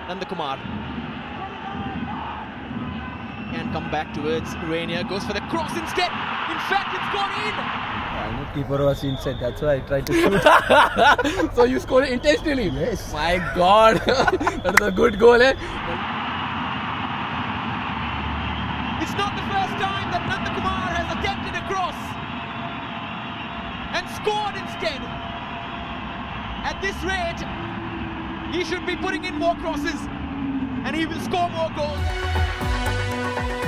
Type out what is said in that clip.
Nandakumar can come back towards Rainier, goes for the cross instead. In fact, it's gone in. I know keeper was inside, that's why I tried to shoot. So you scored intentionally? Yes. My God, that is a good goal, eh? It's not the first time that Nandakumar has attempted a cross and scored instead. At this rate, he should be putting in more crosses and he will score more goals.